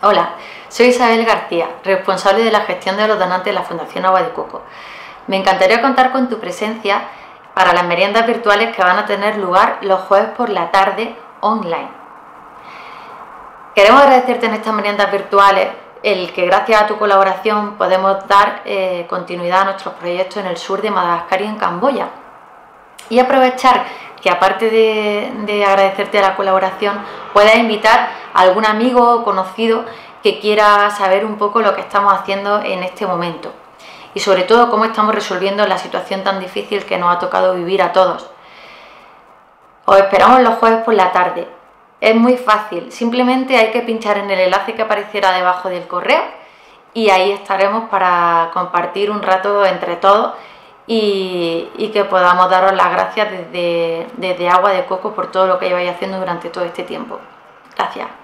Hola, soy Isabel García, responsable de la gestión de los donantes de la Fundación Agua de Coco. Me encantaría contar con tu presencia para las meriendas virtuales que van a tener lugar los jueves por la tarde online. Queremos agradecerte en estas meriendas virtuales el que gracias a tu colaboración podemos dar continuidad a nuestros proyectos en el sur de Madagascar y en Camboya. Y aprovechar que aparte de agradecerte la colaboración, puedas invitar a algún amigo o conocido que quiera saber un poco lo que estamos haciendo en este momento y sobre todo cómo estamos resolviendo la situación tan difícil que nos ha tocado vivir a todos. Os esperamos los jueves por la tarde. Es muy fácil, simplemente hay que pinchar en el enlace que apareciera debajo del correo y ahí estaremos para compartir un rato entre todos y que podamos daros las gracias desde Agua de Coco por todo lo que lleváis haciendo durante todo este tiempo. Gracias.